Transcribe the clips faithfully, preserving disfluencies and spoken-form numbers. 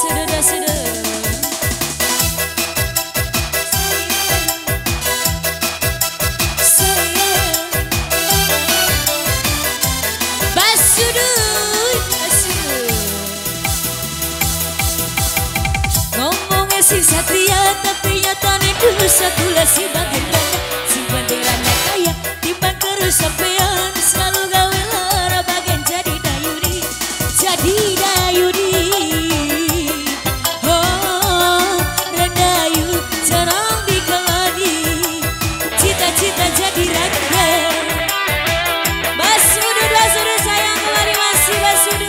sudah dah sudah. Si satria tapi nyatanya dosa kula si bagian si banderanya kaya timbang kerusapean selalu gawe lara bagian jadi dayudi jadi dayudi oh rendayu jarang dikeladi cita-cita jadi raga basudu basudu sayang kembali masih basudu.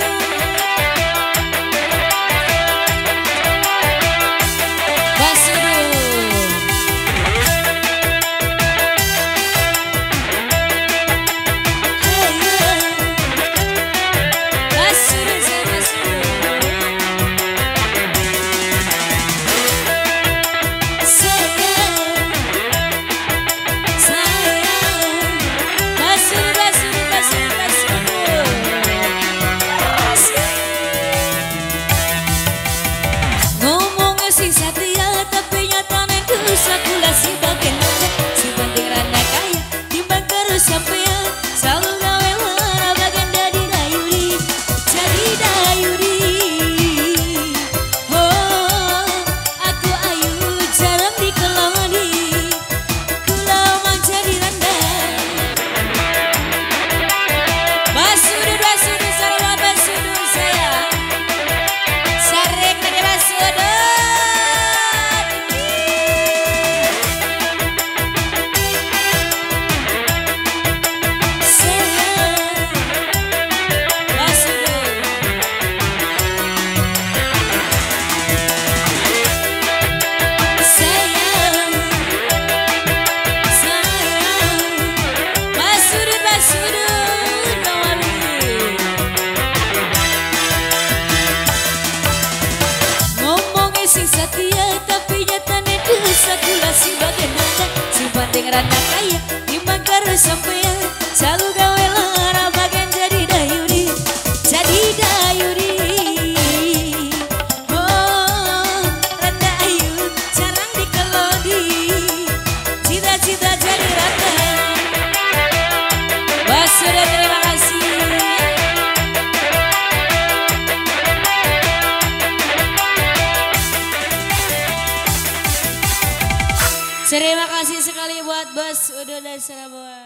Rana kaya timbang kerusapean selalu gawe lara bagian jadi dayudi jadi dayudi oh randa ayu jarang dikelodi cita-cita jadi rata basuda terima kasih. Terima kasih sekali buat Bos Udo dan Surabaya.